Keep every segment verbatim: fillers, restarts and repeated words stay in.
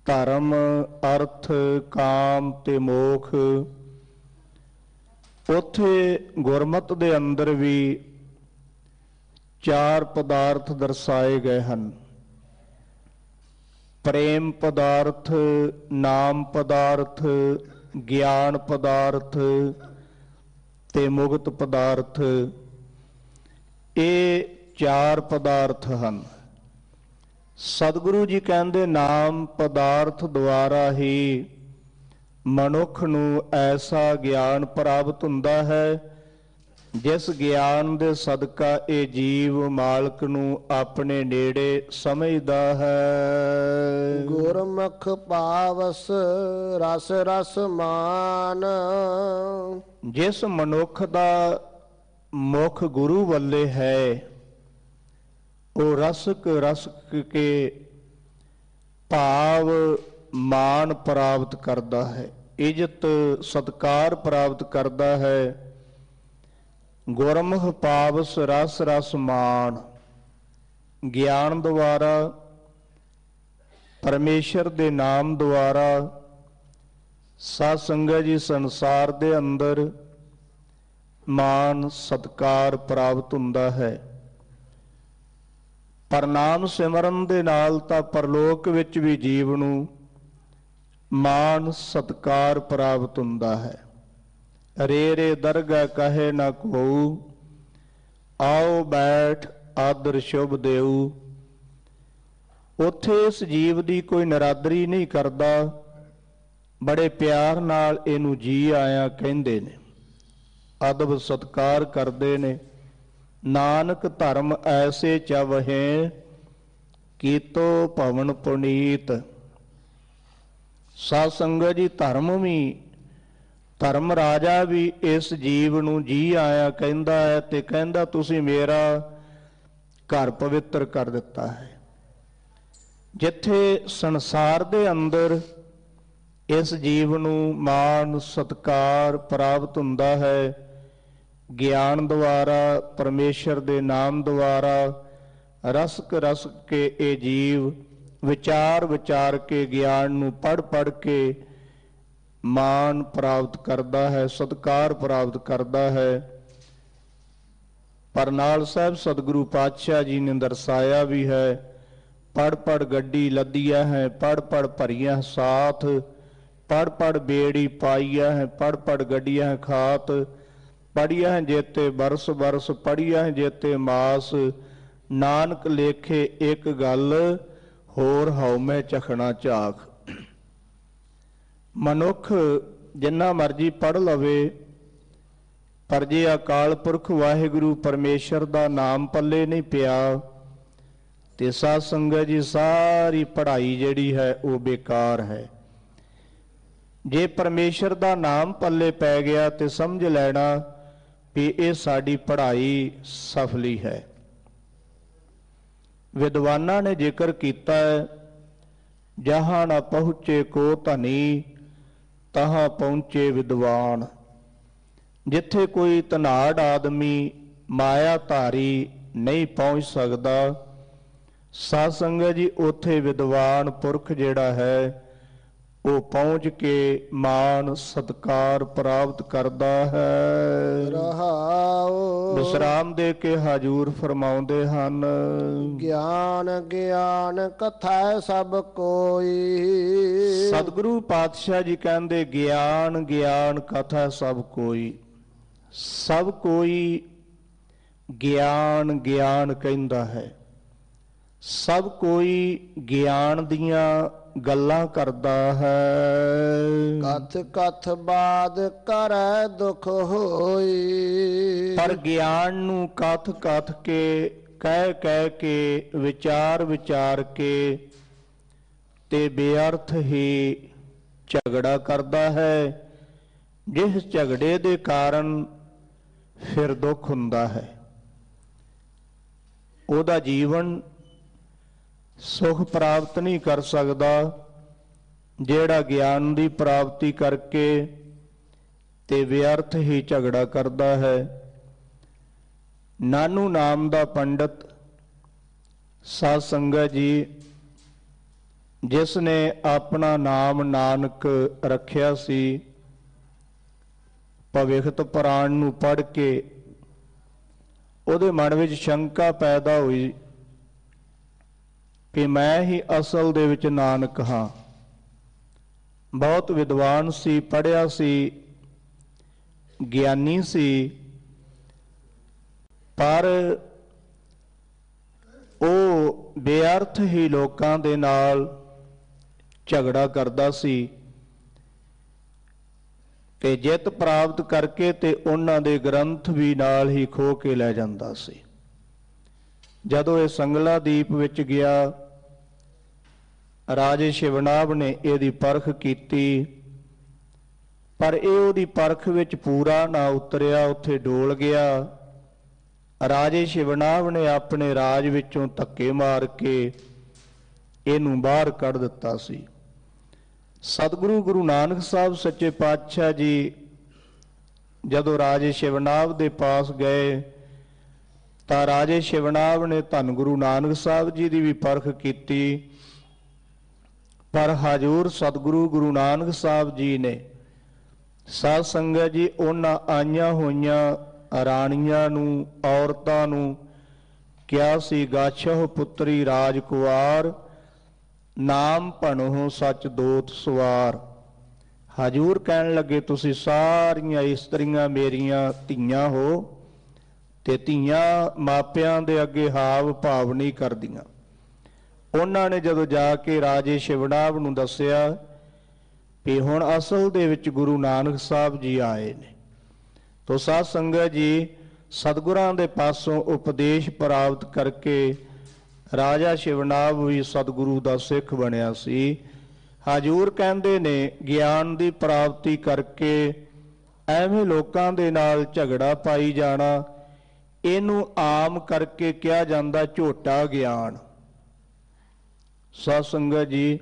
धर्म अर्थ काम ते मोख, उत्थे गुरमत दे अंदर भी चार पदार्थ दर्शाए गए हैं। प्रेम पदार्थ, नाम पदार्थ, ज्ञान पदार्थ ते मुक्त पदार्थ, ये चार पदार्थ हैं। सतगुरु जी कहते नाम पदार्थ द्वारा ही मनुख नूं ऐसा ज्ञान प्राप्त हुंदा है जिस ज्ञान दे सदका ये जीव मालक नूं अपने नेड़े समझदा है। गुरमुख पावस रस रस मान, जिस मनुख दा मुख गुरु वल्ले है वो रसक रसक के भाव मान प्राप्त करता है, इज्जत सत्कार प्राप्त करता है। गुरमुख पावस रस रस मान, ज्ञान द्वारा परमेश्वर दे नाम द्वारा साध संगत जी संसार दे अंदर मान सत्कार प्राप्त हुंदा है। पर नाम सिमरन दे नाल तां परलोक विच भी जीव नूं मान सत्कार प्राप्त हुंदा है। रे रे दरगाह कहे ना कोऊ, आओ बैठ आदर शुभ देऊ। उत्थे इस जीव की कोई नरादरी नहीं करता, बड़े प्यार नाल इनू जी आया कहंदे ने, अदब सत्कार करते ने। नानक धर्म ऐसे चवहे कीतो भवन पुनीत। साध संगत जी धर्म भी धर्म राजा भी इस जीव नूं जी आया कहंदा है ते कहंदा तुसीं मेरा घर पवित्र कर दिता है। जिथे संसार दे अंदर इस जीव नूं मान सत्कार प्राप्त हुंदा है ज्ञान द्वारा परमेश्वर दे नाम द्वारा रसक रसक के ये जीव विचार विचार के ज्ञान नूं पढ़ पढ़ के मान प्राप्त करता है, सत्कार प्राप्त करता है। पर नाल साहब सतगुरु पातशाह जी ने दर्शाया भी है, पढ़ पढ़ गड्डी लदिया है, पढ़ पढ़ भरिया साथ, पढ़ पढ़ बेड़ी पाइया है, पढ़ पढ़ गड्डिया है खात। पढ़िया है जेते बरस बरस, पढ़िया है जेते मास। नानक लेखे एक गल, होर हौ मैं चखना झाख। मनुख जिन्ना मर्जी पढ़ लवे, पर जे अकाल पुरख वाहिगुरु परमेश्वर का नाम पल्ले नहीं पिया ते साध संगत जी सारी पढ़ाई जिहड़ी है वो बेकार है। जे परमेश्वर का नाम पल्ले पै गया तो समझ लेना भी ये साडी पढ़ाई सफली है। विद्वाना ने जिक्र किया है, जहाँ ना पहुँचे को धनी तहाँ पहुँचे विद्वान। जिथे कोई धनाड़ आदमी माया धारी नहीं पहुँच सकता, साध संगत जी उथे विद्वान पुरख जिहड़ा है वो पहुँच के मान सत्कार प्राप्त करता है। रहाओ विश्राम दे के हजूर फरमाउंदे हन, ज्ञान ज्ञान कथा सब कोई। सतगुरु पातशाह जी कहते ज्ञान ज्ञान कथा सब कोई। सब कोई ज्ञान ज्ञान कहता है, सब कोई ज्ञान दियां गल्लां करदा है। कथ कथ बाद करे दुख होई। पर ज्ञान नू कथ कथ के कह कह के विचार विचार के ते बेअर्थ ही झगड़ा करता है, जिस झगड़े दे कारण फिर दुख हुंदा है। ओदा जीवन सुख प्राप्त नहीं कर सकता जेड़ा ज्ञान की प्राप्ति करके ते व्यर्थ ही झगड़ा करता है। नानू नाम दा पंडित साध संगत जी ਜਿਸ ਨੇ ਆਪਣਾ ਨਾਮ ਨਾਨਕ ਰੱਖਿਆ ਸੀ, ਭਵਿਖਤ ਪੁਰਾਣ ਨੂੰ ਪੜ੍ਹ ਕੇ ਉਹਦੇ ਮਨ ਵਿੱਚ ਸ਼ੰਕਾ ਪੈਦਾ ਹੋਈ ਕਿ ਮੈਂ ਹੀ ਅਸਲ ਦੇ ਵਿੱਚ ਨਾਨਕ ਹਾਂ। ਬਹੁਤ ਵਿਦਵਾਨ ਸੀ, ਪੜ੍ਹਿਆ ਸੀ, ਗਿਆਨੀ ਸੀ, ਪਰ ਉਹ ਬੇਅਰਥ ਹੀ ਲੋਕਾਂ ਦੇ ਨਾਲ ਝਗੜਾ ਕਰਦਾ ਸੀ ਤੇ ਜਿੱਤ ਪ੍ਰਾਪਤ ਕਰਕੇ ਤੇ ਉਹਨਾਂ ਦੇ ਗ੍ਰੰਥ ਵੀ ਨਾਲ ਹੀ ਖੋਹ ਕੇ ਲੈ ਜਾਂਦਾ ਸੀ। ਜਦੋਂ ਇਹ ਸੰਗਲਾ ਦੀਪ ਵਿੱਚ ਗਿਆ, ਰਾਜੇ ਸ਼ਿਵਨਾਭ ਨੇ ਇਹਦੀ ਪਰਖ ਕੀਤੀ, ਪਰ ਇਹ ਉਹਦੀ ਪਰਖ ਵਿੱਚ ਪੂਰਾ ਨਾ ਉਤਰਿਆ, ਉੱਥੇ ਡੋਲ ਗਿਆ। ਰਾਜੇ ਸ਼ਿਵਨਾਭ ਨੇ ਆਪਣੇ ਰਾਜ ਵਿੱਚੋਂ ਧੱਕੇ ਮਾਰ ਕੇ ਇਹਨੂੰ ਬਾਹਰ ਕੱਢ ਦਿੱਤਾ ਸੀ। ਸਤਿਗੁਰੂ ਗੁਰੂ ਨਾਨਕ ਸਾਹਿਬ ਸੱਚੇ ਪਾਤਸ਼ਾਹ ਜੀ ਜਦੋਂ ਰਾਜੇ ਸ਼ਿਵਨਾਭ ਦੇ ਪਾਸ ਗਏ ਤਾਂ ਰਾਜੇ ਸ਼ਿਵਨਾਭ ਨੇ ਧੰਨ ਗੁਰੂ ਨਾਨਕ ਸਾਹਿਬ ਜੀ ਦੀ ਵੀ ਪਰਖ ਕੀਤੀ, ਪਰ ਹਜ਼ੂਰ ਸਤਿਗੁਰੂ ਗੁਰੂ ਨਾਨਕ ਸਾਹਿਬ ਜੀ ਨੇ ਸਾਧ ਸੰਗਤ ਜੀ ਉਹਨਾਂ ਆਈਆਂ ਹੋਈਆਂ ਰਾਣੀਆਂ ਨੂੰ, ਔਰਤਾਂ ਨੂੰ ਕਿਹਾ ਸੀ, ਗਾਛਹੁ ਪੁੱਤਰੀ ਰਾਜ ਕੁਵਾਰ, ਨਾਮ ਭਣੋ ਸੱਚ ਦੋਤ ਸਵਾਰ। ਹਜ਼ੂਰ ਕਹਿਣ ਲੱਗੇ ਤੁਸੀਂ ਸਾਰੀਆਂ ਇਸਤਰੀਆਂ ਮੇਰੀਆਂ ਧੀਆਂ ਹੋ ਤੇ ਧੀਆਂ ਮਾਪਿਆਂ ਦੇ ਅੱਗੇ ਹਾਵ ਭਾਵ ਨਹੀਂ ਕਰਦੀਆਂ। ਉਹਨਾਂ ਨੇ ਜਦੋਂ ਜਾ ਕੇ ਰਾਜੇ ਸ਼ਿਵਨਾਭ ਨੂੰ ਦੱਸਿਆ ਵੀ ਹੁਣ ਅਸਲ ਦੇ ਵਿੱਚ ਗੁਰੂ ਨਾਨਕ ਸਾਹਿਬ ਜੀ ਆਏ ਨੇ, ਤੋ ਸਾਧ ਸੰਗਤ ਜੀ ਸਤਿਗੁਰਾਂ ਦੇ ਪਾਸੋਂ ਉਪਦੇਸ਼ ਪ੍ਰਾਪਤ ਕਰਕੇ ਰਾਜਾ ਸ਼ਿਵਨਾਭ ਵੀ ਸਤਿਗੁਰੂ ਦਾ ਸਿੱਖ ਬਣਿਆ ਸੀ। ਹਜ਼ੂਰ ਕਹਿੰਦੇ ਨੇ ਗਿਆਨ ਦੀ ਪ੍ਰਾਪਤੀ ਕਰਕੇ ਐਵੇਂ ਲੋਕਾਂ ਦੇ ਨਾਲ ਝਗੜਾ ਪਾਈ ਜਾਣਾ, ਇਹਨੂੰ ਆਮ ਕਰਕੇ ਕਿਹਾ ਜਾਂਦਾ ਝੋਟਾ ਗਿਆਨ। ਸਾਧ ਸੰਗਤ ਜੀ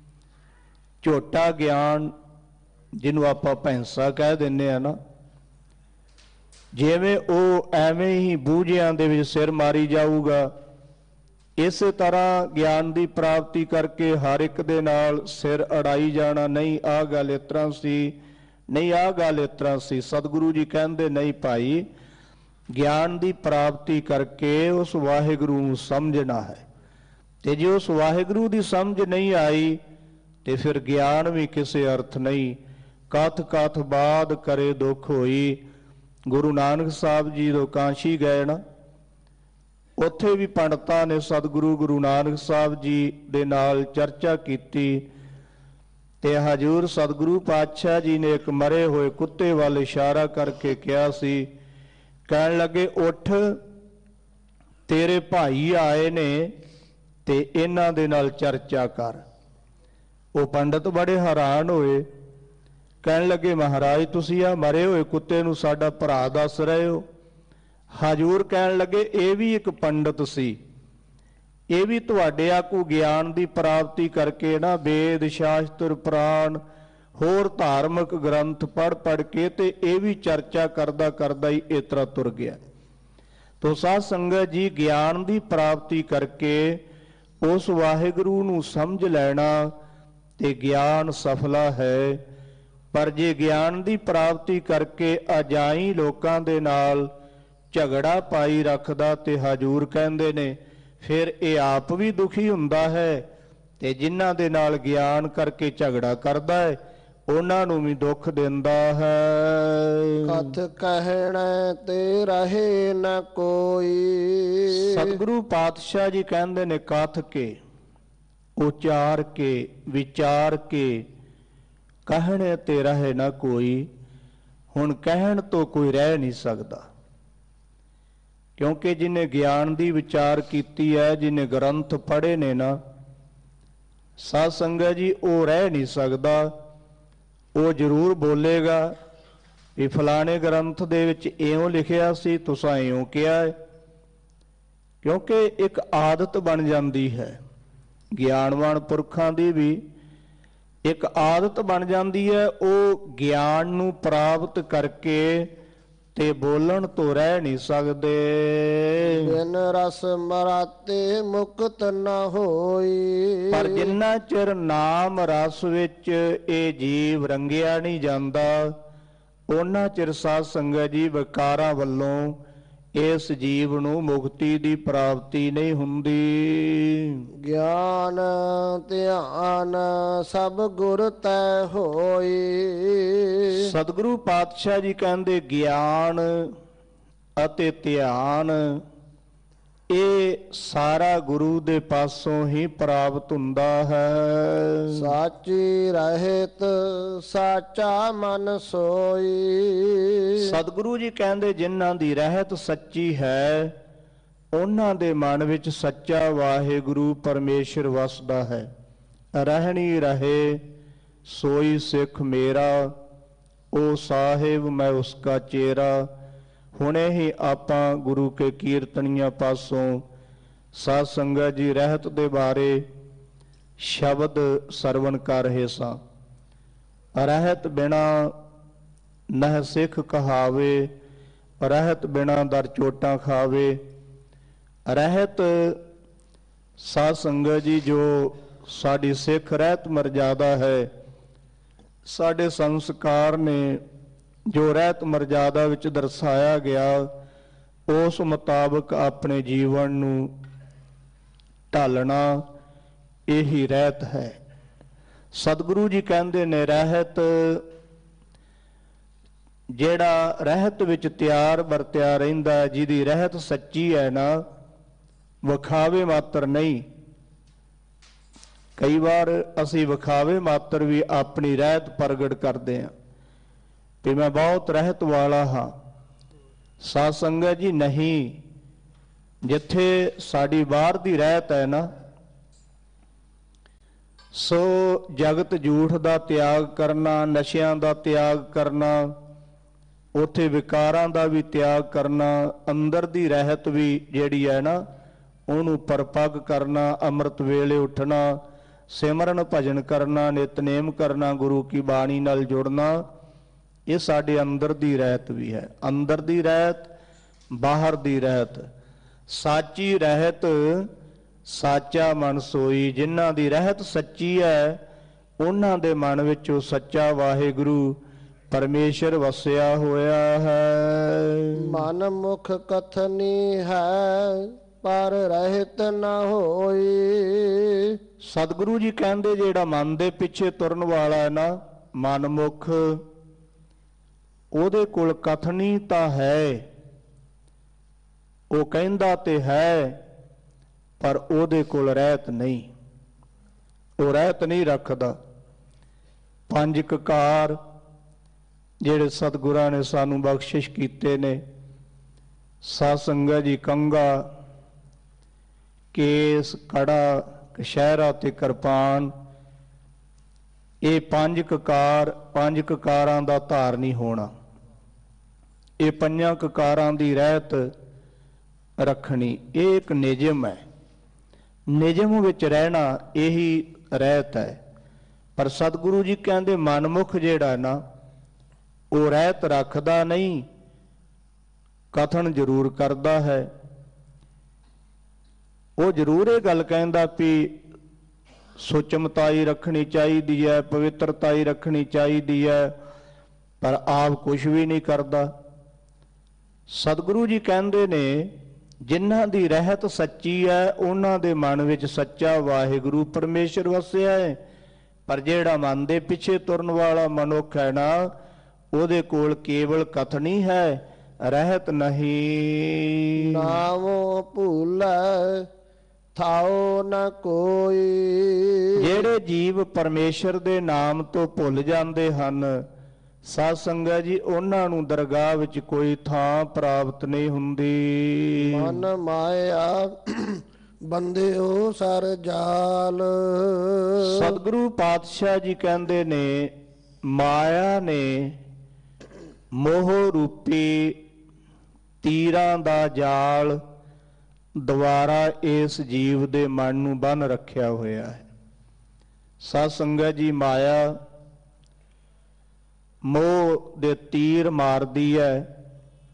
ਝੋਟਾ ਗਿਆਨ ਜਿਹਨੂੰ ਆਪਾਂ ਭੈਂਸਾ ਕਹਿ ਦਿੰਦੇ ਆ ਨਾ, ਜਿਵੇਂ ਉਹ ਐਵੇਂ ਹੀ ਬੂਝਿਆਂ ਦੇ ਵਿੱਚ ਸਿਰ ਮਾਰੀ ਜਾਊਗਾ, ਇਸੇ ਤਰ੍ਹਾਂ ਗਿਆਨ ਦੀ ਪ੍ਰਾਪਤੀ ਕਰਕੇ ਹਰ ਇੱਕ ਦੇ ਨਾਲ ਸਿਰ ਅੜਾਈ ਜਾਣਾ, ਨਹੀਂ ਆਹ ਗੱਲ ਇਸ ਤਰ੍ਹਾਂ ਸੀ, ਨਹੀਂ ਆਹ ਗੱਲ ਇਸ ਤਰ੍ਹਾਂ ਸੀ। ਸਤਿਗੁਰੂ ਜੀ ਕਹਿੰਦੇ ਨਹੀਂ ਭਾਈ, ਗਿਆਨ ਦੀ ਪ੍ਰਾਪਤੀ ਕਰਕੇ ਉਸ ਵਾਹਿਗੁਰੂ ਨੂੰ ਸਮਝਣਾ ਹੈ, ਤੇ ਜੇ ਉਸ ਵਾਹਿਗੁਰੂ ਦੀ ਸਮਝ ਨਹੀਂ ਆਈ ਤੇ ਫਿਰ ਗਿਆਨ ਵੀ ਕਿਸੇ ਅਰਥ ਨਹੀਂ। ਕਥ ਕਥ ਬਾਦ ਕਰੇ ਦੁੱਖ ਹੋਈ। ਗੁਰੂ ਨਾਨਕ ਸਾਹਿਬ ਜੀ ਜਦੋਂ ਕਾਂਸ਼ੀ ਗਏ ਨਾ, ਉੱਥੇ ਵੀ ਪੰਡਤਾਂ ਨੇ ਸਤਿਗੁਰੂ ਗੁਰੂ ਨਾਨਕ ਸਾਹਿਬ ਜੀ ਦੇ ਨਾਲ ਚਰਚਾ ਕੀਤੀ ਤੇ ਹਜ਼ੂਰ ਸਤਿਗੁਰੂ ਪਾਤਸ਼ਾਹ ਜੀ ਨੇ ਇੱਕ ਮਰੇ ਹੋਏ ਕੁੱਤੇ ਵੱਲ ਇਸ਼ਾਰਾ ਕਰਕੇ ਕਿਹਾ ਸੀ, ਕਹਿਣ ਲੱਗੇ ਉੱਠ, ਤੇਰੇ ਭਾਈ ਆਏ ਨੇ ਤੇ ਇਹਨਾਂ ਦੇ ਨਾਲ ਚਰਚਾ ਕਰ। ਉਹ ਪੰਡਤ ਬੜੇ ਹੈਰਾਨ ਹੋਏ, ਕਹਿਣ ਲੱਗੇ ਮਹਾਰਾਜ ਤੁਸੀਂ ਆ ਮਰੇ ਹੋਏ ਕੁੱਤੇ ਨੂੰ ਸਾਡਾ ਭਰਾ ਦੱਸ ਰਹੇ ਹੋ। ਹਜ਼ੂਰ ਕਹਿਣ ਲੱਗੇ ਇਹ ਵੀ ਇੱਕ ਪੰਡਤ ਸੀ, ਇਹ ਵੀ ਤੁਹਾਡੇ ਆਕੂ ਗਿਆਨ ਦੀ ਪ੍ਰਾਪਤੀ ਕਰਕੇ ਨਾ ਵੇਦ ਸ਼ਾਸਤਰ ਪੁਰਾਣ ਹੋਰ ਧਾਰਮਿਕ ਗ੍ਰੰਥ ਪੜ੍ਹ ਪੜ੍ਹ ਕੇ ਤੇ ਇਹ ਵੀ ਚਰਚਾ ਕਰਦਾ ਕਰਦਾ ਹੀ ਇਸ ਤਰ੍ਹਾਂ ਤੁਰ ਗਿਆ। ਤੋ ਸਾਧ ਸੰਗਤ ਜੀ ਗਿਆਨ ਦੀ ਪ੍ਰਾਪਤੀ ਕਰਕੇ ਉਸ ਵਾਹਿਗੁਰੂ ਨੂੰ ਸਮਝ ਲੈਣਾ ਤੇ ਗਿਆਨ ਸਫਲਾ ਹੈ। ਪਰ ਜੇ ਗਿਆਨ ਦੀ ਪ੍ਰਾਪਤੀ ਕਰਕੇ ਅਜਾਈ ਲੋਕਾਂ ਦੇ ਨਾਲ ਝਗੜਾ ਪਾਈ ਰੱਖਦਾ ਤੇ ਹਜ਼ੂਰ ਕਹਿੰਦੇ ਨੇ ਫਿਰ ਇਹ ਆਪ ਵੀ ਦੁਖੀ ਹੁੰਦਾ ਹੈ ਤੇ ਜਿਨ੍ਹਾਂ ਦੇ ਨਾਲ ਗਿਆਨ ਕਰਕੇ ਝਗੜਾ ਕਰਦਾ ਹੈ ਉਹਨਾਂ ਨੂੰ ਵੀ ਦੁੱਖ ਦਿੰਦਾ ਹੈ। ਕਥ ਕਹਿਣਾ ਤੇ ਰਹੇ ਨ ਕੋਈ। ਸਤਿਗੁਰੂ ਪਾਤਸ਼ਾਹ ਜੀ ਕਹਿੰਦੇ ਨੇ ਕਥ ਕੇ, ਉਚਾਰ ਕੇ, ਵਿਚਾਰ ਕੇ, ਕਹਿਣੇ ਤੇ ਰਹੇ ਨਾ ਕੋਈ। ਹੁਣ ਕਹਿਣ ਤੋਂ ਕੋਈ ਰਹਿ ਨਹੀਂ ਸਕਦਾ, ਕਿਉਂਕਿ ਜਿਹਨੇ ਗਿਆਨ ਦੀ ਵਿਚਾਰ ਕੀਤੀ ਹੈ, ਜਿਹਨੇ ਗ੍ਰੰਥ ਪੜ੍ਹੇ ਨੇ ਨਾ ਸਾਧ ਸੰਗਤ ਜੀ, ਉਹ ਰਹਿ ਨਹੀਂ ਸਕਦਾ। ਉਹ ਜ਼ਰੂਰ ਬੋਲੇਗਾ ਵੀ ਫਲਾਣੇ ਗ੍ਰੰਥ ਦੇ ਵਿੱਚ ਇਉਂ ਲਿਖਿਆ ਸੀ, ਤੁਸਾਂ ਇਉਂ ਕਿਹਾ ਹੈ, ਕਿਉਂਕਿ ਇੱਕ ਆਦਤ ਬਣ ਜਾਂਦੀ ਹੈ। ਗਿਆਨਵਾਨ ਪੁਰਖਾਂ ਦੀ ਵੀ ਇੱਕ ਆਦਤ ਬਣ ਜਾਂਦੀ ਹੈ। ਉਹ ਗਿਆਨ ਨੂੰ ਪ੍ਰਾਪਤ ਕਰਕੇ ਤੇ ਬੋਲਣ ਤੋਂ ਰਹਿ ਨਹੀਂ ਸਕਦੇ। ਬਿਨ ਰਸ ਮਰਾਤੇ ਮੁਕਤ ਨਾ ਹੋਈ। ਪਰ ਜਿੰਨਾ ਚਿਰ ਨਾਮ ਰਸ ਵਿੱਚ ਇਹ ਜੀਵ ਰੰਗਿਆ ਨਹੀਂ ਜਾਂਦਾ, ਉਹਨਾਂ ਚਿਰ ਸਾਧ ਸੰਗਤ ਜੀ ਵਿਕਾਰਾਂ ਵੱਲੋਂ ਇਸ ਜੀਵ ਨੂੰ ਮੁਕਤੀ ਦੀ ਪ੍ਰਾਪਤੀ ਨਹੀਂ ਹੁੰਦੀ। ਗਿਆਨ ਧਿਆਨ ਸਭ ਗੁਰ ਤੈ ਹੋਈ। ਸਤਿਗੁਰੂ ਪਾਤਸ਼ਾਹ ਜੀ ਕਹਿੰਦੇ ਗਿਆਨ ਅਤੇ ਧਿਆਨ ਇਹ ਸਾਰਾ ਗੁਰੂ ਦੇ ਪਾਸੋਂ ਹੀ ਪ੍ਰਾਪਤ ਹੁੰਦਾ ਹੈ। ਸਾਚੀ ਰਹਿਤ ਸਾਚਾ ਮਨ ਸੋਈ। ਸਤਿਗੁਰੂ ਜੀ ਕਹਿੰਦੇ ਜਿਨ੍ਹਾਂ ਦੀ ਰਹਿਤ ਸੱਚੀ ਹੈ, ਉਹਨਾਂ ਦੇ ਮਨ ਵਿੱਚ ਸੱਚਾ ਵਾਹਿਗੁਰੂ ਪਰਮੇਸ਼ਰ ਵਸਦਾ ਹੈ। ਰਹਿਣੀ ਰਹੇ ਸੋਈ ਸਿੱਖ ਮੇਰਾ, ਉਹ ਸਾਹਿਬ ਮੈਂ ਉਸਕਾ ਚੇਰਾ। ਹੁਣੇ ਹੀ ਆਪਾਂ ਗੁਰੂ ਕੇ ਕੀਰਤਨੀਆਂ ਪਾਸੋਂ ਸਾਧ ਸੰਗਤ ਜੀ ਰਹਿਤ ਦੇ ਬਾਰੇ ਸ਼ਬਦ ਸਰਵਣ ਕਰ ਰਹੇ ਸਾਂ। ਰਹਿਤ ਬਿਨਾ ਨਹ ਸਿੱਖ ਕਹਾਵੇ, ਰਹਿਤ ਬਿਨਾ ਦਰ ਚੋਟਾਂ ਖਾਵੇ। ਰਹਿਤ ਸਾਧ ਸੰਗਤ ਜੀ ਜੋ ਸਾਡੀ ਸਿੱਖ ਰਹਿਤ ਮਰਜ਼ਾਦਾ ਹੈ, ਸਾਡੇ ਸੰਸਕਾਰ ਨੇ ਜੋ ਰਹਿਤ ਮਰਜ਼ਾਦਾ ਵਿੱਚ ਦਰਸਾਇਆ ਗਿਆ, ਉਸ ਮੁਤਾਬਕ ਆਪਣੇ ਜੀਵਨ ਨੂੰ ਢਾਲਣਾ ਇਹੀ ਰਹਿਤ ਹੈ। ਸਤਿਗੁਰੂ ਜੀ ਕਹਿੰਦੇ ਨੇ ਰਹਿਤ ਜਿਹੜਾ ਰਹਿਤ ਵਿੱਚ ਤਿਆਰ ਵਰਤਿਆ ਰਹਿੰਦਾ, ਜਿਹਦੀ ਰਹਿਤ ਸੱਚੀ ਹੈ ਨਾ, ਵਿਖਾਵੇ ਮਾਤਰ ਨਹੀਂ। ਕਈ ਵਾਰ ਅਸੀਂ ਵਿਖਾਵੇ ਮਾਤਰ ਵੀ ਆਪਣੀ ਰਹਿਤ ਪ੍ਰਗਟ ਕਰਦੇ ਹਾਂ ਕਿ ਮੈਂ ਬਹੁਤ ਰਹਿਤ ਵਾਲਾ ਹਾਂ। ਸਾਧ ਸੰਗਤ ਜੀ ਨਹੀਂ, ਜਿੱਥੇ ਸਾਡੀ ਬਾਹਰ ਦੀ ਰਹਿਤ ਹੈ ਨਾ, ਸੋ ਜਗਤ ਝੂਠ ਦਾ ਤਿਆਗ ਕਰਨਾ, ਨਸ਼ਿਆਂ ਦਾ ਤਿਆਗ ਕਰਨਾ, ਉੱਥੇ ਵਿਕਾਰਾਂ ਦਾ ਵੀ ਤਿਆਗ ਕਰਨਾ, ਅੰਦਰ ਦੀ ਰਹਿਤ ਵੀ ਜਿਹੜੀ ਹੈ ਨਾ ਉਹਨੂੰ ਪਰਪੱਕ ਕਰਨਾ, ਅੰਮ੍ਰਿਤ ਵੇਲੇ ਉੱਠਣਾ, ਸਿਮਰਨ ਭਜਨ ਕਰਨਾ, ਨਿਤਨੇਮ ਕਰਨਾ, ਗੁਰੂ ਕੀ ਬਾਣੀ ਨਾਲ ਜੁੜਨਾ, ਇਹ ਸਾਡੇ ਅੰਦਰ ਦੀ ਰਹਿਤ ਵੀ ਹੈ। ਅੰਦਰ ਦੀ ਰਹਿਤ, ਬਾਹਰ ਦੀ ਰਹਿਤ। ਸਾਚੀ ਰਹਿਤ ਸਾਚਾ ਮਨ ਸੋਈ। ਜਿਨ੍ਹਾਂ ਦੀ ਰਹਿਤ ਸੱਚੀ ਹੈ, ਉਹਨਾਂ ਦੇ ਮਨ ਵਿੱਚ ਉਹ ਸੱਚਾ ਵਾਹਿਗੁਰੂ ਪਰਮੇਸ਼ਰ ਵਸਿਆ ਹੋਇਆ ਹੈ। ਮਨ ਮੁਖ ਕਥਨੀ ਹੈ ਪਰ ਰਹਿਤ ਨਾ ਹੋਈ। ਸਤਿਗੁਰੂ ਜੀ ਕਹਿੰਦੇ ਜਿਹੜਾ ਮਨ ਦੇ ਪਿੱਛੇ ਤੁਰਨ ਵਾਲਾ ਹੈ ਨਾ, ਮਨਮੁਖ, ਉਹਦੇ ਕੋਲ ਕਥਨੀ ਤਾਂ ਹੈ, ਉਹ ਕਹਿੰਦਾ ਤੇ ਹੈ, ਪਰ ਉਹਦੇ ਕੋਲ ਰਹਿਤ ਨਹੀਂ, ਉਹ ਰਹਿਤ ਨਹੀਂ ਰੱਖਦਾ। ਪੰਜ ਕਕਾਰ ਜਿਹੜੇ ਸਤਿਗੁਰਾਂ ਨੇ ਸਾਨੂੰ ਬਖਸ਼ਿਸ਼ ਕੀਤੇ ਨੇ, ਸਾਧ ਸੰਗਤ ਜੀ ਕੰਘਾ, ਕੇਸ, ਕੜਾ, ਕਛਹਿਰਾ ਤੇ ਕਿਰਪਾਨ, ਇਹ ਪੰਜ ਕਕਾਰ, ਪੰਜ ਕਕਾਰਾਂ ਦਾ ਧਾਰਨੀ ਹੋਣਾ, ਇਹ ਪੰਜਾਂ ਕਕਾਰਾਂ ਦੀ ਰਹਿਤ ਰੱਖਣੀ, ਇਹ ਇੱਕ ਨਿਯਮ ਹੈ। ਨਿਯਮ ਵਿੱਚ ਰਹਿਣਾ ਇਹੀ ਰਹਿਤ ਹੈ। ਪਰ ਸਤਿਗੁਰੂ ਜੀ ਕਹਿੰਦੇ ਮਨਮੁਖ ਜਿਹੜਾ ਨਾ, ਉਹ ਰਹਿਤ ਰੱਖਦਾ ਨਹੀਂ, ਕਥਨ ਜ਼ਰੂਰ ਕਰਦਾ ਹੈ। ਉਹ ਜ਼ਰੂਰ ਇਹ ਗੱਲ ਕਹਿੰਦਾ ਵੀ ਸੁਚਮਤਾਈ ਰੱਖਣੀ ਚਾਹੀਦੀ ਹੈ, ਪਵਿੱਤਰਤਾਈ ਰੱਖਣੀ ਚਾਹੀਦੀ ਹੈ, ਪਰ ਆਪ ਕੁਝ ਵੀ ਨਹੀਂ ਕਰਦਾ। ਸਤਿਗੁਰੂ ਜੀ ਕਹਿੰਦੇ ਨੇ ਜਿਨ੍ਹਾਂ ਦੀ ਰਹਿਤ ਸੱਚੀ ਹੈ, ਉਹਨਾਂ ਦੇ ਮਨ ਵਿੱਚ ਸੱਚਾ ਵਾਹਿਗੁਰੂ ਪਰਮੇਸ਼ਰ ਵਸਿਆ ਹੈ। ਪਰ ਜਿਹੜਾ ਮਨ ਦੇ ਪਿੱਛੇ ਤੁਰਨ ਵਾਲਾ ਮਨੁੱਖ ਹੈ ਨਾ, ਉਹਦੇ ਕੋਲ ਕੇਵਲ ਕਥਨੀ ਹੈ, ਰਹਿਤ ਨਹੀਂ। ਨਾਮੋ ਭੂਲੈ ਥਾਓ ਨ ਕੋਈ। ਜਿਹੜੇ ਜੀਵ ਪਰਮੇਸ਼ਰ ਦੇ ਨਾਮ ਤੋਂ ਭੁੱਲ ਜਾਂਦੇ ਹਨ, ਸਾਧ ਸੰਗਤ ਜੀ, ਉਹਨਾਂ ਨੂੰ ਦਰਗਾਹ ਵਿੱਚ ਕੋਈ ਥਾਂ ਪ੍ਰਾਪਤ ਨਹੀਂ ਹੁੰਦੀ। ਮਨ ਮਾਇਆ ਬੰਦਿਓ ਸਰ ਜਾਲ। ਸਤਿਗੁਰੂ ਪਾਤਸ਼ਾਹ ਜੀ ਕਹਿੰਦੇ ਨੇ ਮਾਇਆ ਨੇ ਮੋਹ ਰੂਪੀ ਤੀਰਾਂ ਦਾ ਜਾਲ ਦੁਆਰਾ ਇਸ ਜੀਵ ਦੇ ਮਨ ਨੂੰ ਬੰਨ ਰੱਖਿਆ ਹੋਇਆ ਹੈ। ਸਾਧ ਸੰਗਤ ਜੀ, ਮਾਇਆ ਮੋਹ ਦੇ ਤੀਰ ਮਾਰਦੀ ਹੈ,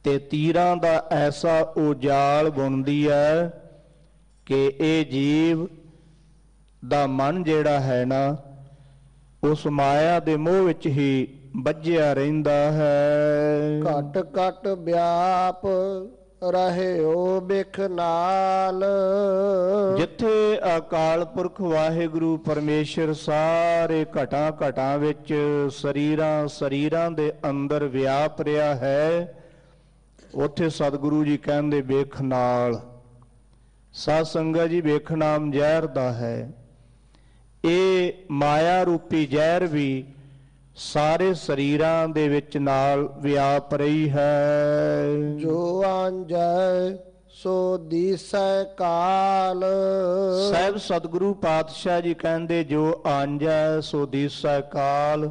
ਤੇ ਤੀਰਾਂ ਦਾ ਐਸਾ ਉਹ ਜਾਲ ਬੁਣਦੀ ਹੈ ਕਿ ਇਹ ਜੀਵ ਦਾ ਮਨ ਜਿਹੜਾ ਹੈ ਨਾ ਉਸ ਮਾਇਆ ਦੇ ਮੋਹ ਵਿੱਚ ਹੀ ਬੱਝਿਆ ਰਹਿੰਦਾ ਹੈ। ਘਟ ਘਟ ਵਿਆਪ ਰਹਿਓ ਬਿਖ ਨਾਲ। ਜਿੱਥੇ ਅਕਾਲ ਪੁਰਖ ਵਾਹਿਗੁਰੂ ਪਰਮੇਸ਼ਰ ਸਾਰੇ ਘਟਾਂ ਘਟਾਂ ਵਿੱਚ ਸਰੀਰਾਂ ਸਰੀਰਾਂ ਦੇ ਅੰਦਰ ਵਿਆਪ ਰਿਹਾ ਹੈ, ਉੱਥੇ ਸਤਿਗੁਰੂ ਜੀ ਕਹਿੰਦੇ ਵੇਖ ਨਾਲ। ਸਾਧ ਸੰਗਤ ਜੀ, ਵੇਖ ਨਾਮ ਜ਼ਹਿਰ ਦਾ ਹੈ। ਇਹ ਮਾਇਆ ਰੂਪੀ ਜ਼ਹਿਰ ਵੀ ਸਾਰੇ ਸਰੀਰਾਂ ਦੇ ਵਿੱਚ ਨਾਲ ਵਿਆਪ ਰਹੀ ਹੈ। ਜੋ ਆਂਜੈ ਸੋ ਦੀਸੈ ਕਾਲ। ਸਾਹਿਬ ਸਤਿਗੁਰੂ ਪਾਤਸ਼ਾਹ ਜੀ ਕਹਿੰਦੇ ਜੋ ਆਂਜੈ ਸੋ ਦੀਸੈ ਕਾਲ।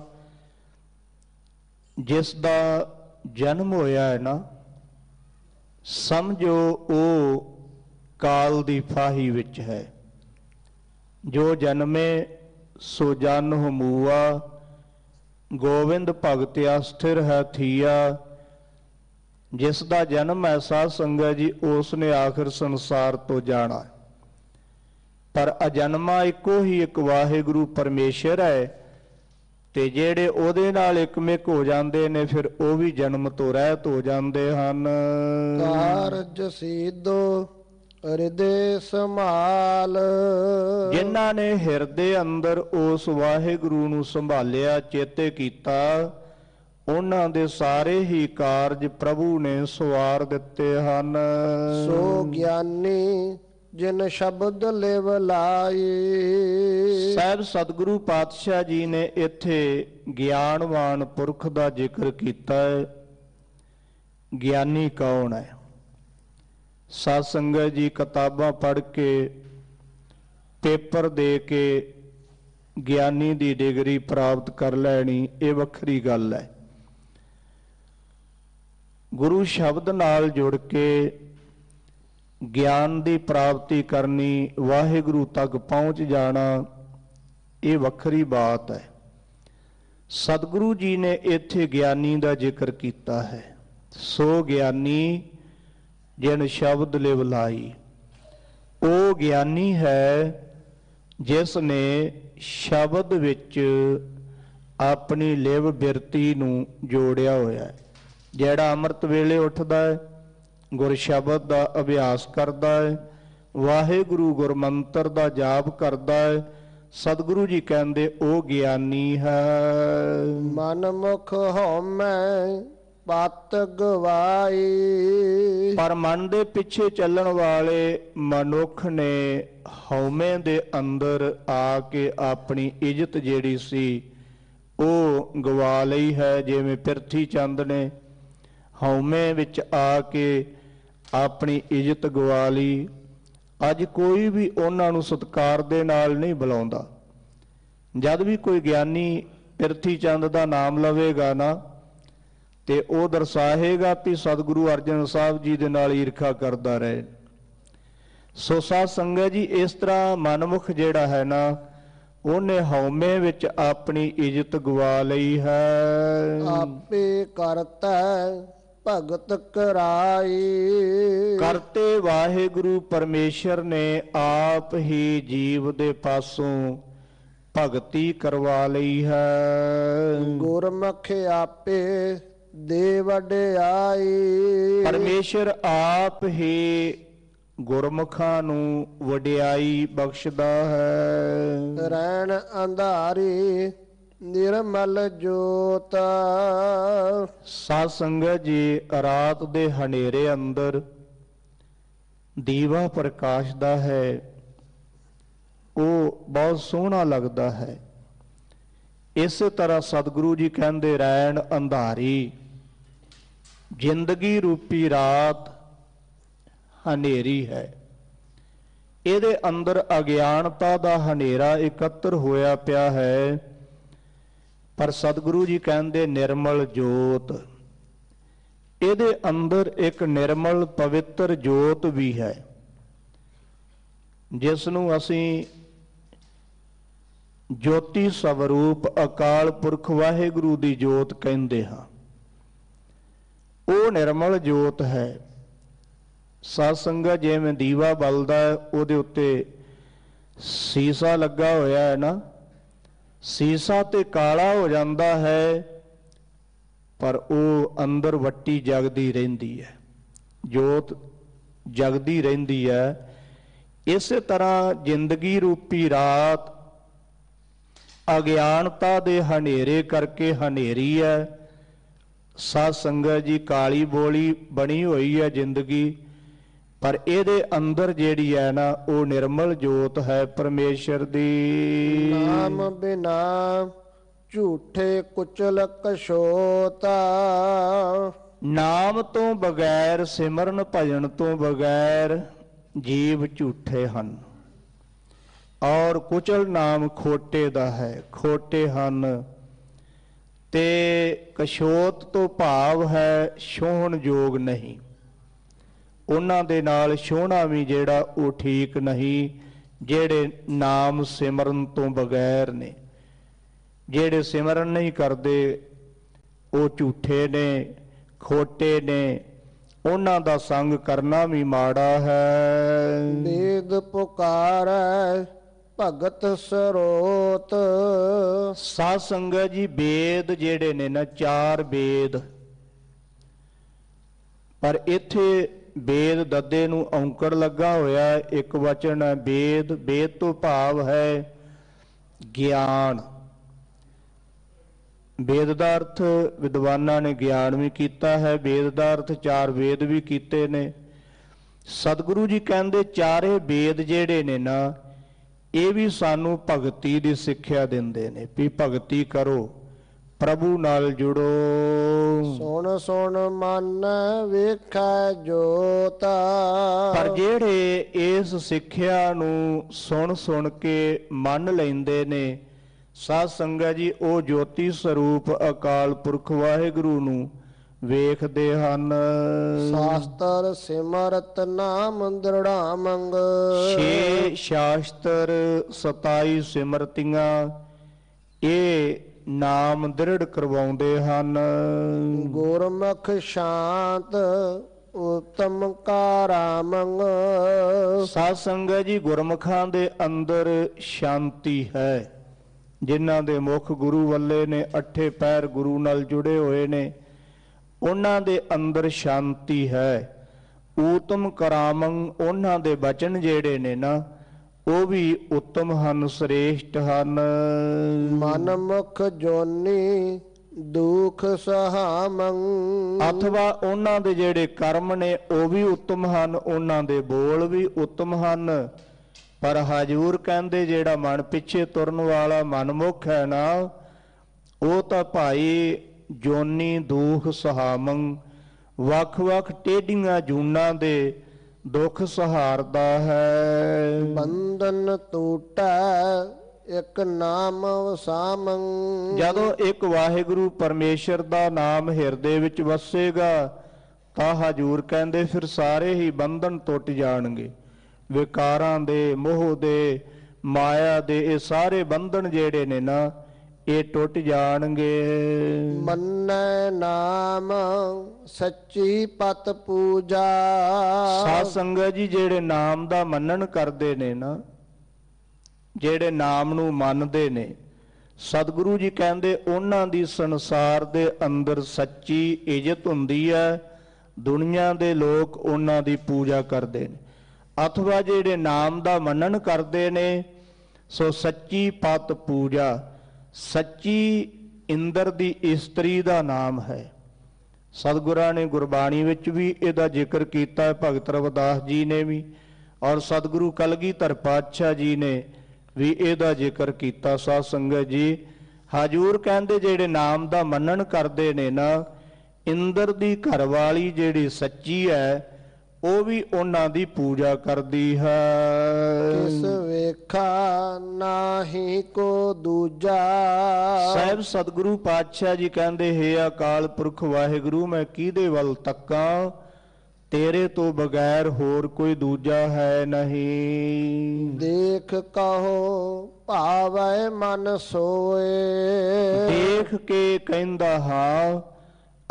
ਜਿਸ ਦਾ ਜਨਮ ਹੋਇਆ ਹੈ ਨਾ, ਸਮਝੋ ਉਹ ਕਾਲ ਦੀ ਫਾਹੀ ਵਿੱਚ ਹੈ। ਜੋ ਜਨਮੇ ਸੋ ਜਨ ਹਮੂਆ, ਗੋਵਿੰਦ ਭਗਤ ਅਸਥਿਰ ਹੈ ਥੀਆ। ਜਿਸ ਦਾ ਜਨਮ ਹੈ ਸਾਧ ਸੰਗਤ ਜੀ, ਉਸ ਨੇ ਆਖਿਰ ਸੰਸਾਰ ਤੋਂ ਜਾਣਾ। ਪਰ ਅਜਨਮਾ ਇੱਕੋ ਹੀ ਇੱਕ ਵਾਹਿਗੁਰੂ ਪਰਮੇਸ਼ਰ ਹੈ, ਤੇ ਜਿਹੜੇ ਉਹਦੇ ਨਾਲ ਇਕਮਿਕ ਹੋ ਜਾਂਦੇ ਨੇ ਫਿਰ ਉਹ ਵੀ ਜਨਮ ਤੋਂ ਰਹਿਤ ਹੋ ਜਾਂਦੇ ਹਨ। ਕਾਰਜ ਸੀਧੋ ਹਿਰਦੇ ਸੰਭਾਲ। ਜਿਨ੍ਹਾਂ ਨੇ ਹਿਰਦੇ ਅੰਦਰ ਉਸ ਵਾਹਿਗੁਰੂ ਨੂੰ ਸੰਭਾਲਿਆ, ਚੇਤੇ ਕੀਤਾ, ਉਹਨਾਂ ਦੇ ਸਾਰੇ ਹੀ ਕਾਰਜ ਪ੍ਰਭੂ ਨੇ ਸਵਾਰ ਦਿੱਤੇ ਹਨ। ਸੋ ਗਿਆਨੀ ਜਿਨ ਸ਼ਬਦ ਲਿਵ ਲਾਈ। ਸਾਹਿਬ ਸਤਿਗੁਰੂ ਪਾਤਸ਼ਾਹ ਜੀ ਨੇ ਇੱਥੇ ਗਿਆਨਵਾਨ ਪੁਰਖ ਦਾ ਜ਼ਿਕਰ ਕੀਤਾ ਹੈ। ਗਿਆਨੀ ਕੌਣ ਹੈ? ਸਾਧ ਸੰਗਤ ਜੀ, ਕਿਤਾਬਾਂ ਪੜ੍ਹ ਕੇ ਪੇਪਰ ਦੇ ਕੇ ਗਿਆਨੀ ਦੀ ਡਿਗਰੀ ਪ੍ਰਾਪਤ ਕਰ ਲੈਣੀ ਇਹ ਵੱਖਰੀ ਗੱਲ ਹੈ। ਗੁਰੂ ਸ਼ਬਦ ਨਾਲ ਜੁੜ ਕੇ ਗਿਆਨ ਦੀ ਪ੍ਰਾਪਤੀ ਕਰਨੀ, ਵਾਹਿਗੁਰੂ ਤੱਕ ਪਹੁੰਚ ਜਾਣਾ, ਇਹ ਵੱਖਰੀ ਬਾਤ ਹੈ। ਸਤਿਗੁਰੂ ਜੀ ਨੇ ਇੱਥੇ ਗਿਆਨੀ ਦਾ ਜ਼ਿਕਰ ਕੀਤਾ ਹੈ। ਸੋ ਗਿਆਨੀ ਜਿਨ ਸ਼ਬਦ ਲਿਵ ਲਾਈ। ਉਹ ਗਿਆਨੀ ਹੈ ਜਿਸ ਨੇ ਸ਼ਬਦ ਵਿੱਚ ਆਪਣੀ ਲਿਵ ਬਿਰਤੀ ਨੂੰ ਜੋੜਿਆ ਹੋਇਆ ਹੈ। ਜਿਹੜਾ ਅੰਮ੍ਰਿਤ ਵੇਲੇ ਉੱਠਦਾ ਹੈ, ਗੁਰ ਸ਼ਬਦ ਦਾ ਅਭਿਆਸ ਕਰਦਾ ਹੈ, ਵਾਹਿਗੁਰੂ ਗੁਰਮੰਤਰ ਦਾ ਜਾਪ ਕਰਦਾ ਹੈ, ਸਤਿਗੁਰੂ ਜੀ ਕਹਿੰਦੇ ਉਹ ਗਿਆਨੀ ਹੈ। ਮਨ ਮੁਖ ਹਉਮੈ ਪਤ ਗਵਾਈ। ਪਰ ਮਨ ਦੇ ਪਿੱਛੇ ਚੱਲਣ ਵਾਲੇ ਮਨੁੱਖ ਨੇ ਹਉਮੈ ਦੇ ਅੰਦਰ ਆ ਕੇ ਆਪਣੀ ਇੱਜ਼ਤ ਜਿਹੜੀ ਸੀ ਉਹ ਗਵਾ ਲਈ ਹੈ। ਜਿਵੇਂ ਪ੍ਰਿਥੀ ਚੰਦ ਨੇ ਹਉਮੈ ਵਿੱਚ ਆ ਕੇ ਆਪਣੀ ਇੱਜ਼ਤ ਗਵਾ ਲਈ। ਅੱਜ ਕੋਈ ਵੀ ਉਹਨਾਂ ਨੂੰ ਸਤਿਕਾਰ ਦੇ ਨਾਲ ਨਹੀਂ ਬੁਲਾਉਂਦਾ। ਜਦ ਵੀ ਕੋਈ ਗਿਆਨੀ ਪ੍ਰਿਥੀ ਚੰਦ ਦਾ ਨਾਮ ਲਵੇਗਾ ਨਾ, ਤੇ ਉਹ ਦਰਸਾਹੇਗਾ ਕਿ ਸਤਿਗੁਰੂ ਅਰਜਨ ਸਾਹਿਬ ਜੀ ਦੇ ਨਾਲ ਈਰਖਾ ਕਰਦਾ ਰਹੇ। ਸੋ ਸਾਧ ਸੰਗਤ ਜੀ, ਇਸ ਤਰ੍ਹਾਂ ਮਨਮੁਖ ਜਿਹੜਾ ਹੈ ਨਾ, ਉਹਨੇ ਹਉਮੈ ਵਿੱਚ ਆਪਣੀ ਇੱਜ਼ਤ ਗਵਾ ਲਈ ਹੈ। ਆਪੇ ਕਰਤਾ ਭਗਤ ਕਰਾਈ। ਕਰਤੇ ਵਾਹਿਗੁਰੂ ਪਰਮੇਸ਼ਰ ਨੇ ਆਪ ਹੀ ਜੀਵ ਦੇ ਪਾਸੋਂ ਭਗਤੀ ਕਰਵਾ ਲਈ ਹੈ। ਗੁਰਮੁਖ ਆਪੇ ਦੇ ਵਡਿਆਈ। ਪਰਮੇਸ਼ਰ ਆਪ ਹੀ ਗੁਰਮੁਖਾਂ ਨੂੰ ਵਡਿਆਈ ਬਖਸ਼ਦਾ ਹੈ। ਰਹਿਣ ਅੰਧਾਰੀ ਨਿਰਮਲ ਜੋਤ। ਸਾਧ ਸੰਗਤ ਜੀ, ਰਾਤ ਦੇ ਹਨੇਰੇ ਅੰਦਰ ਦੀਵਾ ਪ੍ਰਕਾਸ਼ਦਾ ਹੈ, ਉਹ ਬਹੁਤ ਸੋਹਣਾ ਲੱਗਦਾ ਹੈ। ਇਸੇ ਤਰ੍ਹਾਂ ਸਤਿਗੁਰੂ ਜੀ ਕਹਿੰਦੇ ਰਹਿਣ ਅੰਧਾਰੀ। ਜ਼ਿੰਦਗੀ ਰੂਪੀ ਰਾਤ ਹਨੇਰੀ ਹੈ, ਇਹਦੇ ਅੰਦਰ ਅਗਿਆਨਤਾ ਦਾ ਹਨੇਰਾ ਇਕੱਤਰ ਹੋਇਆ ਪਿਆ ਹੈ। ਪਰ ਸਤਿਗੁਰੂ ਜੀ ਕਹਿੰਦੇ ਨਿਰਮਲ ਜੋਤ। ਇਹਦੇ ਅੰਦਰ ਇੱਕ ਨਿਰਮਲ ਪਵਿੱਤਰ ਜੋਤ ਵੀ ਹੈ, ਜਿਸ ਨੂੰ ਅਸੀਂ ਜੋਤੀ ਸਵਰੂਪ ਅਕਾਲ ਪੁਰਖ ਵਾਹਿਗੁਰੂ ਦੀ ਜੋਤ ਕਹਿੰਦੇ ਹਾਂ। ਉਹ ਨਿਰਮਲ ਜੋਤ ਹੈ। ਸਾਧ ਸੰਗਤ ਜਿਵੇਂ ਦੀਵਾ ਬਲਦਾ ਉਹਦੇ ਉੱਤੇ ਸੀਸਾ ਲੱਗਾ ਹੋਇਆ ਹੈ ਨਾ, ਸੀਸਾ ਤੇ ਕਾਲਾ ਹੋ ਜਾਂਦਾ ਹੈ ਪਰ ਉਹ ਅੰਦਰ ਵੱਟੀ ਜਗਦੀ ਰਹਿੰਦੀ ਹੈ, ਜੋਤ ਜਗਦੀ ਰਹਿੰਦੀ ਹੈ। ਇਸੇ ਤਰ੍ਹਾਂ ਜ਼ਿੰਦਗੀ ਰੂਪੀ ਰਾਤ ਅਗਿਆਨਤਾ ਦੇ ਹਨੇਰੇ ਕਰਕੇ ਹਨੇਰੀ ਹੈ। ਸਾਧ ਸੰਗਤ ਜੀ ਕਾਲੀ ਬੋਲੀ ਬਣੀ ਹੋਈ ਹੈ ਜ਼ਿੰਦਗੀ, ਪਰ ਇਹਦੇ ਅੰਦਰ ਜਿਹੜੀ ਹੈ ਨਾ ਉਹ ਨਿਰਮਲ ਜੋਤ ਹੈ ਪਰਮੇਸ਼ਰ ਦੀ। ਨਾਮ ਬਿਨਾ ਝੂਠੇ ਕੁਚਲ ਕਸ਼ੋਤਾ, ਨਾਮ ਤੋਂ ਬਗੈਰ ਸਿਮਰਨ ਭਜਨ ਤੋਂ ਬਗੈਰ ਜੀਵ ਝੂਠੇ ਹਨ, ਔਰ ਕੁਚਲ ਨਾਮ ਖੋਟੇ ਦਾ ਹੈ, ਖੋਟੇ ਹਨ। ਤੇ ਕਸ਼ੋਤ ਤੋਂ ਭਾਵ ਹੈ ਛੋਹਣ ਯੋਗ ਨਹੀਂ, ਉਹਨਾਂ ਦੇ ਨਾਲ ਛੋਹਣਾ ਵੀ ਜਿਹੜਾ ਉਹ ਠੀਕ ਨਹੀਂ ਜਿਹੜੇ ਨਾਮ ਸਿਮਰਨ ਤੋਂ ਬਗੈਰ ਨੇ। ਜਿਹੜੇ ਸਿਮਰਨ ਨਹੀਂ ਕਰਦੇ ਉਹ ਝੂਠੇ ਨੇ, ਖੋਟੇ ਨੇ, ਉਹਨਾਂ ਦਾ ਸੰਗ ਕਰਨਾ ਵੀ ਮਾੜਾ ਹੈ। ਵੇਦ ਪੁਕਾਰੈ ਭਗਤ ਸਰੋਤ, ਸਾਧ ਸੰਗਤ ਜੀ ਵੇਦ ਜਿਹੜੇ ਨੇ ਨਾ ਚਾਰ ਵੇਦ, ਪਰ ਇੱਥੇ ਵੇਦ ਦੱਦੇ ਨੂੰ ਔਂਕੜ ਲੱਗਾ ਹੋਇਆ, ਇੱਕ ਵਚਨ ਹੈ ਵੇਦ। ਵੇਦ ਤੋਂ ਭਾਵ ਹੈ ਗਿਆਨ। ਵੇਦ ਦਾ ਅਰਥ ਵਿਦਵਾਨਾਂ ਨੇ ਗਿਆਨ ਵੀ ਕੀਤਾ ਹੈ, ਵੇਦ ਦਾ ਅਰਥ ਚਾਰ ਵੇਦ ਵੀ ਕੀਤੇ ਨੇ। ਸਤਿਗੁਰੂ ਜੀ ਕਹਿੰਦੇ ਚਾਰੇ ਵੇਦ ਜਿਹੜੇ ਨੇ ਨਾ ਇਹ ਵੀ ਸਾਨੂੰ ਭਗਤੀ ਦੀ ਸਿੱਖਿਆ ਦਿੰਦੇ ਨੇ ਵੀ ਭਗਤੀ ਕਰੋ, ਪ੍ਰਭੂ ਨਾਲ ਜੁੜੋ। ਸੁਣ ਸੁਣ ਮਨ ਵੇਖੈ ਜੋਤਾ, ਪਰ ਜਿਹੜੇ ਇਸ ਸਿੱਖਿਆ ਨੂੰ ਸੁਣ ਸੁਣ ਕੇ ਮੰਨ ਲੈਂਦੇ ਨੇ ਸਾਧ ਸੰਗਤ ਜੀ, ਉਹ ਜੋਤੀ ਸਰੂਪ ਅਕਾਲ ਪੁਰਖ ਵਾਹਿਗੁਰੂ ਨੂੰ ਵੇਖਦੇ ਹਨ। ਸ਼ਾਸਤਰ ਸਿਮਰਤ ਨਾਮ ਦ੍ਰਿੜਾ ਮੰਗ, ਛੇ ਸ਼ਾਸਤਰ ਸਤਾਈ ਸਿਮਰਤੀਆਂ ਇਹ ਨਾਮ ਦ੍ਰਿੜ ਕਰਵਾਉਂਦੇ ਹਨ। ਗੁਰਮੁਖ ਸ਼ਾਂਤ ਉਤਮ ਕਾ ਮੰਗ, ਸਾਧ ਸੰਗਤ ਜੀ ਗੁਰਮੁਖਾਂ ਦੇ ਅੰਦਰ ਸ਼ਾਂਤੀ ਹੈ, ਜਿਨ੍ਹਾਂ ਦੇ ਮੁਖ ਗੁਰੂ ਵੱਲੇ ਨੇ, ਅੱਠੇ ਪੈਰ ਗੁਰੂ ਨਾਲ ਜੁੜੇ ਹੋਏ ਨੇ, ਉਹਨਾਂ ਦੇ ਅੰਦਰ ਸ਼ਾਂਤੀ ਹੈ। ਊਤਮ ਕਰਾਮੰ ਉਹਨਾਂ ਦੇ ਬਚਨ ਜਿਹੜੇ ਨੇ ਨਾ ਉਹ ਵੀ ਉੱਤਮ ਹਨ, ਸ੍ਰੇਸ਼ਟ ਹਨ। ਮਨ ਮੁਖ ਜੋਨੀ ਦੁਖ ਸਹਾਮੰ, ਅਥਵਾ ਉਹਨਾਂ ਦੇ ਜਿਹੜੇ ਕਰਮ ਨੇ ਉਹ ਵੀ ਉੱਤਮ ਹਨ, ਉਹਨਾਂ ਦੇ ਬੋਲ ਵੀ ਉੱਤਮ ਹਨ। ਪਰ ਹਜੂਰ ਕਹਿੰਦੇ ਜਿਹੜਾ ਮਨ ਪਿੱਛੇ ਤੁਰਨ ਵਾਲਾ ਮਨਮੁਖ ਹੈ ਨਾ ਉਹ ਤਾਂ ਭਾਈ ਜੋਨੀ ਦੁਖ ਸਹਾਮੰ, ਵੱਖ ਵੱਖ ਟੇਢੀਆਂ ਜੂਨਾਂ ਦੇ ਦੁੱਖ ਸਹਾਰਦਾ ਹੈ। ਬੰਧਨ ਟੂਟੈ ਇੱਕ ਨਾਮ ਵਸਾਮੰ, ਜਦੋਂ ਇੱਕ ਵਾਹਿਗੁਰੂ ਪਰਮੇਸ਼ਰ ਦਾ ਨਾਮ ਹਿਰਦੇ ਵਿੱਚ ਵਸੇਗਾ ਤਾਂ ਹਜੂਰ ਕਹਿੰਦੇ ਫਿਰ ਸਾਰੇ ਹੀ ਬੰਧਨ ਟੁੱਟ ਜਾਣਗੇ। ਵਿਕਾਰਾਂ ਦੇ, ਮੋਹ ਦੇ, ਮਾਇਆ ਦੇ ਇਹ ਸਾਰੇ ਬੰਧਨ ਜਿਹੜੇ ਨੇ ਨਾ ਇਹ ਟੁੱਟ ਜਾਣਗੇ। ਮੰਨੈ ਨਾਮ ਸੱਚੀ ਪਤ ਪੂਜਾ, ਸਾਧ ਸੰਗਤ ਜੀ ਜਿਹੜੇ ਨਾਮ ਦਾ ਮੰਨਣ ਕਰਦੇ ਨੇ ਨਾ, ਜਿਹੜੇ ਨਾਮ ਨੂੰ ਮੰਨਦੇ ਨੇ, ਸਤਿਗੁਰੂ ਜੀ ਕਹਿੰਦੇ ਉਹਨਾਂ ਦੀ ਸੰਸਾਰ ਦੇ ਅੰਦਰ ਸੱਚੀ ਇੱਜ਼ਤ ਹੁੰਦੀ ਹੈ, ਦੁਨੀਆ ਦੇ ਲੋਕ ਉਹਨਾਂ ਦੀ ਪੂਜਾ ਕਰਦੇ ਨੇ। ਅਥਵਾ ਜਿਹੜੇ ਨਾਮ ਦਾ ਮੰਨਣ ਕਰਦੇ ਨੇ ਸੋ ਸੱਚੀ ਪਤ ਪੂਜਾ, ਸੱਚੀ ਇੰਦਰ ਦੀ ਇਸਤਰੀ ਦਾ ਨਾਮ ਹੈ। ਸਤਿਗੁਰਾਂ ਨੇ ਗੁਰਬਾਣੀ ਵਿੱਚ ਵੀ ਇਹਦਾ ਜ਼ਿਕਰ ਕੀਤਾ ਹੈ, ਭਗਤ ਰਵਿਦਾਸ ਜੀ ਨੇ ਵੀ, ਔਰ ਸਤਿਗੁਰੂ ਕਲਗੀਧਰ ਪਾਤਸ਼ਾਹ ਜੀ ਨੇ ਵੀ ਇਹਦਾ ਜ਼ਿਕਰ ਕੀਤਾ। ਸਾਧ ਸੰਗਤ ਜੀ ਹਜੂਰ ਕਹਿੰਦੇ ਜਿਹੜੇ ਨਾਮ ਦਾ ਮੰਨਣ ਕਰਦੇ ਨੇ ਨਾ, ਇੰਦਰ ਦੀ ਘਰਵਾਲੀ ਜਿਹੜੀ ਸੱਚੀ ਹੈ ਉਹ ਵੀ ਉਹਨਾਂ ਦੀ ਪੂਜਾ ਕਰਦੀ ਹੈ। ਕਿਸ ਵੇਖਾ ਨਾਹੀ ਕੋ ਦੂਜਾ, ਸਾਹਿਬ ਸਤਿਗੁਰੂ ਪਾਤਸ਼ਾਹ ਜੀ ਕਹਿੰਦੇ ਹੈ ਅਕਾਲ ਪੁਰਖ ਵਾਹਿਗੁਰੂ ਮੈਂ ਕਿਹਦੇ ਵੱਲ ਤੱਕਾਂ, ਤੇਰੇ ਤੋਂ ਬਗੈਰ ਹੋਰ ਕੋਈ ਦੂਜਾ ਹੈ ਨਹੀਂ। ਦੇਖ ਕਹੋ ਭਾਵੈ ਮਨ ਸੋਏ, ਦੇਖ ਕੇ ਕਹਿੰਦਾ ਹਾਂ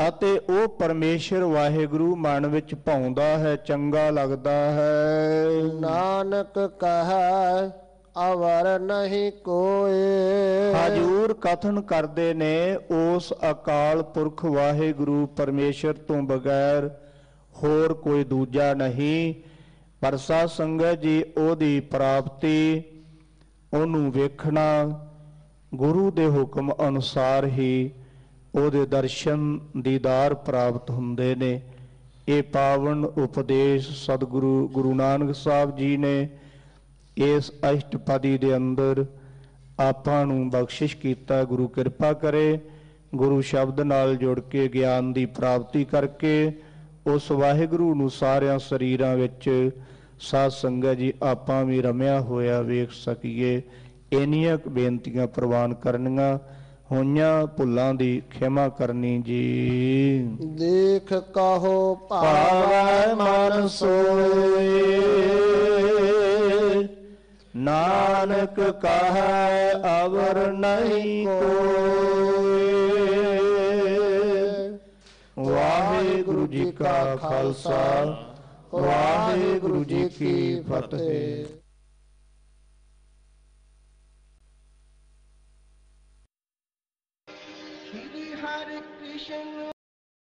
ਅਤੇ ਉਹ ਪਰਮੇਸ਼ਰ ਵਾਹਿਗੁਰੂ ਮਨ ਵਿੱਚ ਭਾਉਂਦਾ ਹੈ, ਚੰਗਾ ਲੱਗਦਾ ਹੈ। ਨਾਨਕ ਕਹੈ ਅਵਰ ਨਹੀਂ ਕੋਏ। ਹਜੂਰ ਕਥਨ ਕਰਦੇ ਨੇ ਉਸ ਅਕਾਲ ਪੁਰਖ ਵਾਹਿਗੁਰੂ ਪਰਮੇਸ਼ਰ ਤੋਂ ਬਗੈਰ ਹੋਰ ਕੋਈ ਦੂਜਾ ਨਹੀਂ। ਪਰ ਸਾਧ ਸੰਗਤ ਜੀ, ਉਹਦੀ ਪ੍ਰਾਪਤੀ, ਉਹਨੂੰ ਵੇਖਣਾ ਗੁਰੂ ਦੇ ਹੁਕਮ ਅਨੁਸਾਰ ਹੀ ਉਹਦੇ ਦਰਸ਼ਨ ਦੀਦਾਰ ਪ੍ਰਾਪਤ ਹੁੰਦੇ ਨੇ। ਇਹ ਪਾਵਨ ਉਪਦੇਸ਼ ਸਤਿਗੁਰੂ ਗੁਰੂ ਨਾਨਕ ਸਾਹਿਬ ਜੀ ਨੇ ਇਸ ਅਸ਼ਟਪਦੀ ਦੇ ਅੰਦਰ ਆਪਾਂ ਨੂੰ ਬਖਸ਼ਿਸ਼ ਕੀਤਾ। ਗੁਰੂ ਕਿਰਪਾ ਕਰੇ, ਗੁਰੂ ਸ਼ਬਦ ਨਾਲ ਜੁੜ ਕੇ ਗਿਆਨ ਦੀ ਪ੍ਰਾਪਤੀ ਕਰਕੇ ਉਸ ਵਾਹਿਗੁਰੂ ਨੂੰ ਸਾਰਿਆਂ ਸਰੀਰਾਂ ਵਿੱਚ ਸਾਧ ਸੰਗਤ ਜੀ ਆਪਾਂ ਵੀ ਰਮਿਆ ਹੋਇਆ ਵੇਖ ਸਕੀਏ। ਇੰਨੀਆਂ ਬੇਨਤੀਆਂ ਪ੍ਰਵਾਨ ਕਰਨੀਆਂ, ਹੋਈਆਂ ਭੁੱਲਾਂ ਦੀ ਖਿਮਾ ਕਰਨੀ ਜੀ। ਦੇਖ ਕਹੋ ਭਾਵੈ ਮਨ ਸੋਏ, ਨਾਨਕ ਕਹੈ ਅਵਰ ਨਹੀਂ ਕੋਏ। ਵਾਹਿਗੁਰੂ ਜੀ ਕਾ ਖਾਲਸਾ, ਵਾਹਿਗੁਰੂ ਜੀ ਕੀ ਫਤਿਹ। Hare Krishna